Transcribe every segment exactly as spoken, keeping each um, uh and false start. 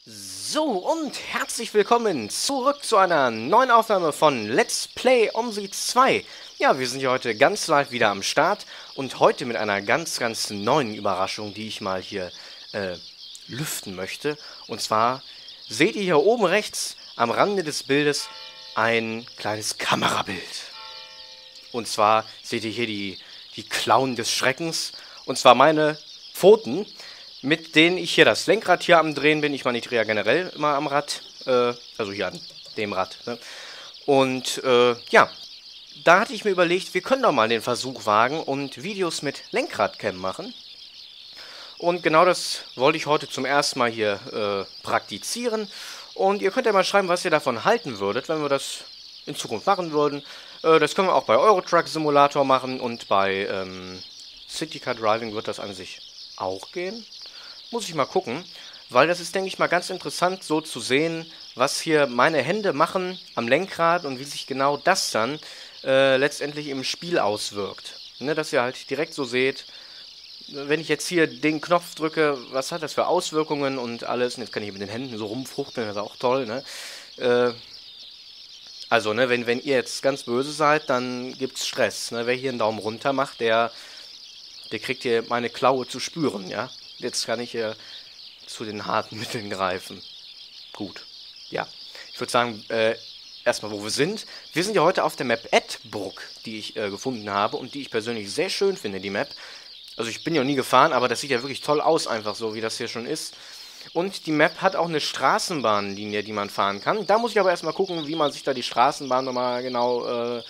So, und herzlich willkommen zurück zu einer neuen Aufnahme von Let's Play OMSI zwei. Ja, wir sind hier heute ganz live wieder am Start und heute mit einer ganz, ganz neuen Überraschung, die ich mal hier äh, lüften möchte. Und zwar seht ihr hier oben rechts am Rande des Bildes ein kleines Kamerabild. Und zwar seht ihr hier die, die Klauen des Schreckens, und zwar meine Pfoten, mit denen ich hier das Lenkrad hier am Drehen bin. Ich meine, ich drehe ja generell immer am Rad, äh, also hier an dem Rad. Ne? Und äh, ja, da hatte ich mir überlegt, wir können doch mal den Versuch wagen und Videos mit Lenkradcam machen. Und genau das wollte ich heute zum ersten Mal hier äh, praktizieren. Und ihr könnt ja mal schreiben, was ihr davon halten würdet, wenn wir das in Zukunft machen würden. Äh, das können wir auch bei Euro Truck Simulator machen und bei ähm, City Car Driving wird das an sich auch gehen. Muss ich mal gucken, weil das ist, denke ich mal, ganz interessant so zu sehen, was hier meine Hände machen am Lenkrad und wie sich genau das dann äh, letztendlich im Spiel auswirkt. Ne, dass ihr halt direkt so seht, wenn ich jetzt hier den Knopf drücke, was hat das für Auswirkungen und alles. Und jetzt kann ich mit den Händen so rumfuchteln, das ist auch toll, ne? Äh, also, ne, wenn, wenn ihr jetzt ganz böse seid, dann gibt's Stress. Ne? Wer hier einen Daumen runter macht, der, der kriegt hier meine Klaue zu spüren, ja? Jetzt kann ich hier zu den harten Mitteln greifen. Gut, ja. Ich würde sagen, äh, erstmal, wo wir sind. Wir sind ja heute auf der Map Edbrook, die ich äh, gefunden habe und die ich persönlich sehr schön finde, die Map. Also ich bin ja nie gefahren, aber das sieht ja wirklich toll aus, einfach so, wie das hier schon ist. Und die Map hat auch eine Straßenbahnlinie, die man fahren kann. Da muss ich aber erstmal gucken, wie man sich da die Straßenbahn nochmal genau äh,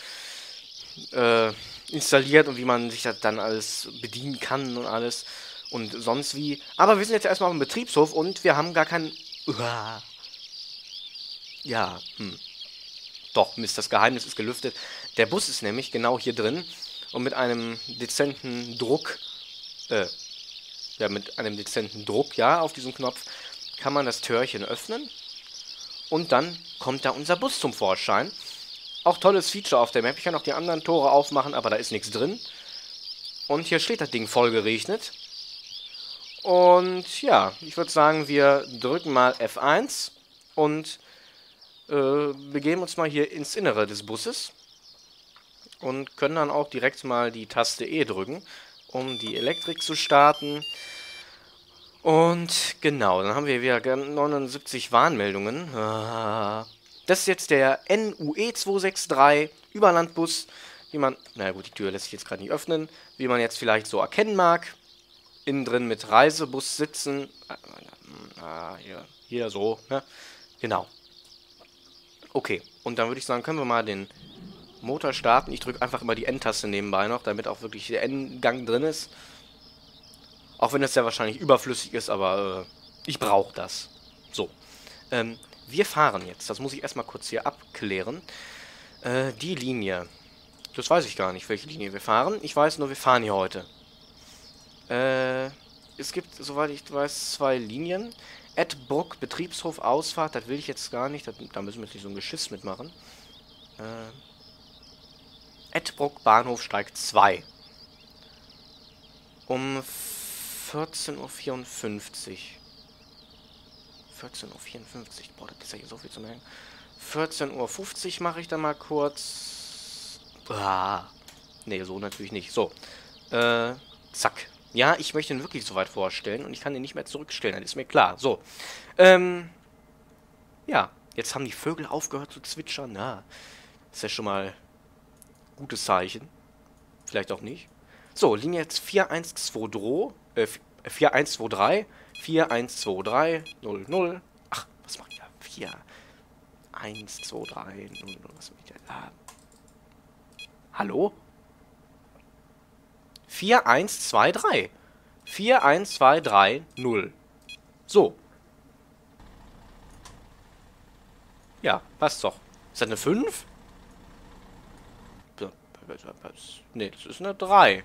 äh, installiert und wie man sich das dann alles bedienen kann und alles. Und sonst wie. Aber wir sind jetzt erstmal auf dem Betriebshof und wir haben gar keinen... Uah. Ja, hm. Doch, Mist, das Geheimnis ist gelüftet. Der Bus ist nämlich genau hier drin. Und mit einem dezenten Druck... Äh, ja, mit einem dezenten Druck, ja, auf diesem Knopf kann man das Türchen öffnen. Und dann kommt da unser Bus zum Vorschein. Auch tolles Feature auf der Map. Ich kann auch die anderen Tore aufmachen, aber da ist nichts drin. Und hier steht das Ding voll geregnet. Und ja, ich würde sagen, wir drücken mal F eins und äh, begeben uns mal hier ins Innere des Busses und können dann auch direkt mal die Taste E drücken, um die Elektrik zu starten. Und genau, dann haben wir wieder neunundsiebzig Warnmeldungen. Das ist jetzt der N U E zwei sechs drei Überlandbus, wie man, na gut, die Tür lässt sich jetzt gerade nicht öffnen, wie man jetzt vielleicht so erkennen mag. Innen drin mit Reisebus sitzen. Ah, hier, hier so, ne? Genau. Okay, und dann würde ich sagen, können wir mal den Motor starten. Ich drücke einfach immer die N-Taste nebenbei noch, damit auch wirklich der N-Gang drin ist. Auch wenn das ja wahrscheinlich überflüssig ist, aber äh, ich brauche das. So. Ähm, wir fahren jetzt. Das muss ich erstmal kurz hier abklären. Äh, die Linie. Das weiß ich gar nicht, welche Linie wir fahren. Ich weiß nur, wir fahren hier heute. Äh, es gibt, soweit ich weiß, zwei Linien. Edbrook, Betriebshof, Ausfahrt, das will ich jetzt gar nicht, das, da müssen wir jetzt nicht so ein Geschiss mitmachen. Äh, Edbrook, Bahnhof, Steig zwei. Um vierzehn Uhr vierundfünfzig. vierzehn Uhr vierundfünfzig, boah, das ist ja hier so viel zu merken. vierzehn Uhr fünfzig mache ich da mal kurz. Ah, nee, so natürlich nicht. So, äh, zack. Ja, ich möchte ihn wirklich so weit vorstellen und ich kann ihn nicht mehr zurückstellen, das ist mir klar. So, ähm, ja, jetzt haben die Vögel aufgehört zu zwitschern. Na, ist ja schon mal ein gutes Zeichen. Vielleicht auch nicht. So, Linie jetzt vier eins zwei drei, äh, vier eins zwei drei, vier eins zwei drei, null null. Ach, was mache ich da? vier eins zwei drei, null null, was mache ich da? Ah. Hallo? vier eins zwei drei. vier eins zwei drei null. So. Ja, passt doch. Ist das eine fünf? Ne, das ist eine drei.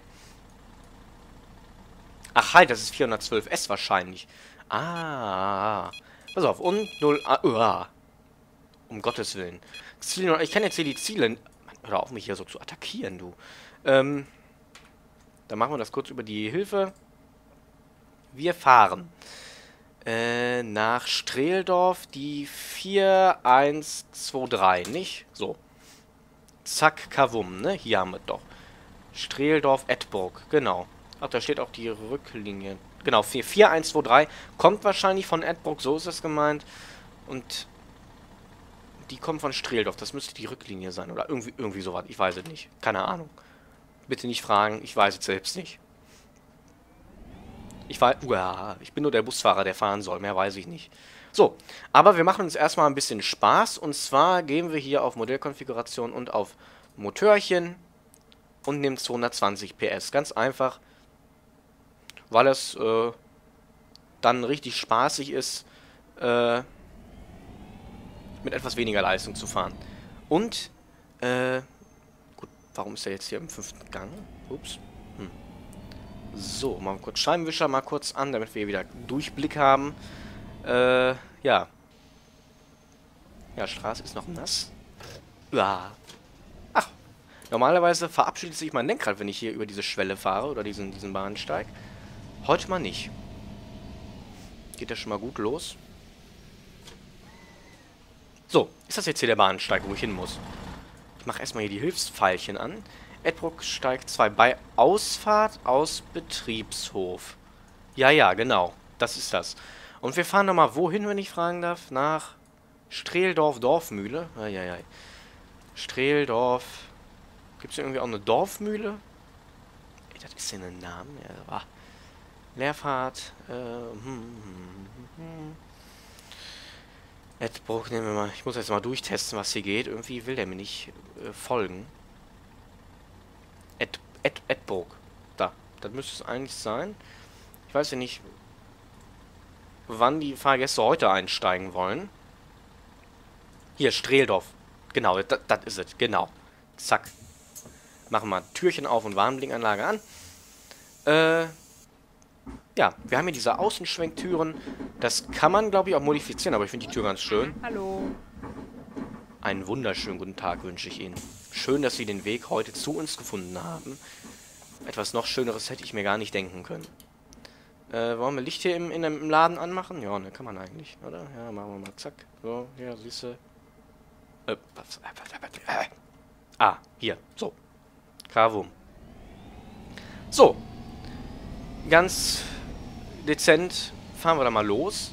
Ach, halt, das ist vierhundertzwölf S wahrscheinlich. Ah. Pass auf, und null. Ah, um Gottes Willen. Ziele, ich kann jetzt hier die Ziele. Mann, hör auf, mich hier so zu attackieren, du. Ähm. Dann machen wir das kurz über die Hilfe. Wir fahren. Äh, nach Streldorf die vier eins zwei drei, nicht? So. Zack, Kavum, ne? Hier haben wir doch. Streldorf, Edburg, genau. Ach, da steht auch die Rücklinie. Genau, vier eins zwei drei. Kommt wahrscheinlich von Edburg, so ist das gemeint. Und die kommt von Streldorf. Das müsste die Rücklinie sein. Oder irgendwie, irgendwie sowas. Ich weiß es nicht. Keine Ahnung. Bitte nicht fragen. Ich weiß es selbst nicht. Ich weiß, uah, ich bin nur der Busfahrer, der fahren soll. Mehr weiß ich nicht. So, aber wir machen uns erstmal ein bisschen Spaß. Und zwar gehen wir hier auf Modellkonfiguration und auf Motörchen und nehmen zweihundertzwanzig P S. Ganz einfach, weil es äh, dann richtig spaßig ist, äh, mit etwas weniger Leistung zu fahren. Und, äh, gut, warum ist er jetzt hier im fünften Gang? Ups. Hm. So, mal kurz Scheibenwischer mal kurz an, damit wir wieder Durchblick haben. Äh, ja. Ja, Straße ist noch nass. Ja. Ach, normalerweise verabschiedet sich mein Lenkrad, wenn ich hier über diese Schwelle fahre oder diesen, diesen Bahnsteig. Heute mal nicht. Geht ja schon mal gut los. So, ist das jetzt hier der Bahnsteig, wo ich hin muss? Ich mache erstmal hier die Hilfspfeilchen an. Edburg Steig zwei bei Ausfahrt aus Betriebshof. Ja, ja, genau. Das ist das. Und wir fahren nochmal wohin, wenn ich fragen darf? Nach Streldorf Dorfmühle. Eieiei. Streldorf. Gibt es irgendwie auch eine Dorfmühle? Ey, das ist ja ein Name. Ja, ah. Leerfahrt. Äh, hm, hm, hm. Edburg, nehmen wir mal. Ich muss jetzt mal durchtesten, was hier geht. Irgendwie will der mir nicht äh, folgen. Ed, Ed, Edburg. Da. Das müsste es eigentlich sein. Ich weiß ja nicht, wann die Fahrgäste heute einsteigen wollen. Hier, Streldorf. Genau, das ist es. Genau. Zack. Machen wir Türchen auf und Warnblinkanlage an. Äh, ja, wir haben hier diese Außenschwenktüren. Das kann man, glaube ich, auch modifizieren, aber ich finde die Tür ganz schön. Hallo. Einen wunderschönen guten Tag wünsche ich Ihnen. Schön, dass Sie den Weg heute zu uns gefunden haben. Etwas noch Schöneres hätte ich mir gar nicht denken können. Äh, wollen wir Licht hier im, in, im Laden anmachen? Ja, ne, kann man eigentlich, oder? Ja, machen wir mal, zack. So, hier, siehst du. Äh, was? Äh, ah, hier, so. Kavum. So. Ganz dezent fahren wir da mal los.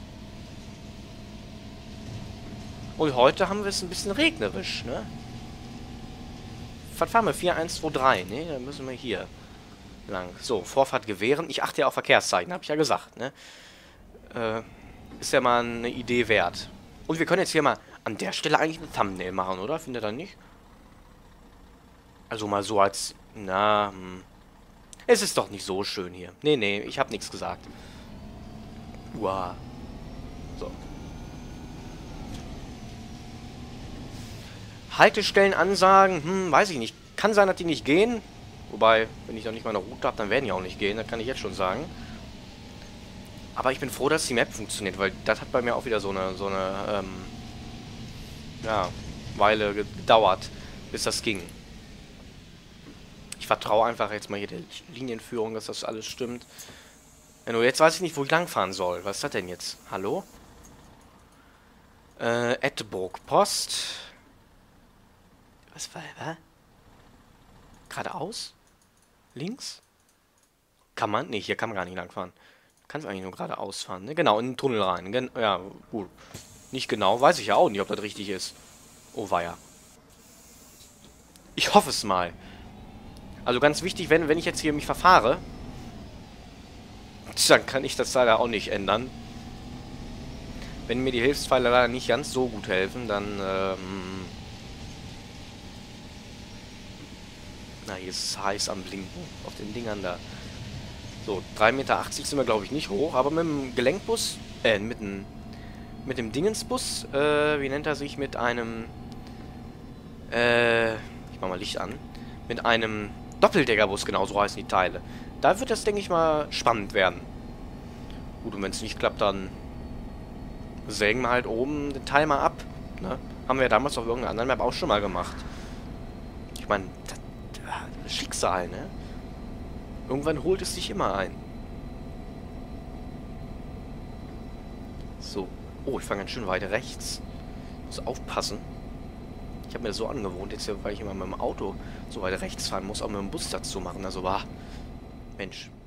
Und heute haben wir es ein bisschen regnerisch, ne? Was fahren wir? vier eins zwei drei, ne? Dann müssen wir hier lang. So, Vorfahrt gewähren. Ich achte ja auf Verkehrszeichen, habe ich ja gesagt, ne? Äh, ist ja mal eine Idee wert. Und wir können jetzt hier mal an der Stelle eigentlich eine Thumbnail machen, oder? Findet ihr nicht? Also mal so als... Na, hm. Es ist doch nicht so schön hier. Nee, nee, ich habe nichts gesagt. Uah. So. Haltestellenansagen, hm, weiß ich nicht. Kann sein, dass die nicht gehen. Wobei, wenn ich noch nicht mal eine Route habe, dann werden die auch nicht gehen. Das kann ich jetzt schon sagen. Aber ich bin froh, dass die Map funktioniert, weil das hat bei mir auch wieder so eine, so eine, ähm, ja, Weile gedauert, bis das ging. Ich vertraue einfach jetzt mal hier der Linienführung, dass das alles stimmt. Ja, nur jetzt weiß ich nicht, wo ich langfahren soll. Was ist das denn jetzt? Hallo? Äh, Edburg Post. Was war, hä? Geradeaus? Links? Kann man? Ne, hier kann man gar nicht langfahren. Kann es eigentlich nur geradeaus fahren, ne? Genau, in den Tunnel rein. Gen ja, gut. Nicht genau, weiß ich ja auch nicht, ob das richtig ist. Oh, weia. Ich hoffe es mal. Also ganz wichtig, wenn, wenn ich jetzt hier mich verfahre, dann kann ich das leider auch nicht ändern. Wenn mir die Hilfspfeile leider nicht ganz so gut helfen, dann, ähm... na, hier ist es heiß am Blinken. Auf den Dingern da. So, drei Meter achtzig sind wir, glaube ich, nicht hoch. Aber mit dem Gelenkbus, äh, mit dem, mit dem Dingensbus, äh, wie nennt er sich? Mit einem, äh, ich mach mal Licht an. Mit einem Doppeldeckerbus, genau, so heißen die Teile. Da wird das, denke ich mal, spannend werden. Gut, und wenn es nicht klappt, dann sägen wir halt oben den Teil mal ab. Ne? Haben wir ja damals auf irgendeiner anderen Map auch schon mal gemacht. Ich meine, das, das Schicksal, ne? Irgendwann holt es sich immer ein. So. Oh, ich fange ganz schön weit rechts. Muss aufpassen. Ich habe mir das so angewohnt, jetzt, weil ich immer mit dem Auto so weit rechts fahren muss, auch mit dem Bus dazu machen. Also, war. Mensch.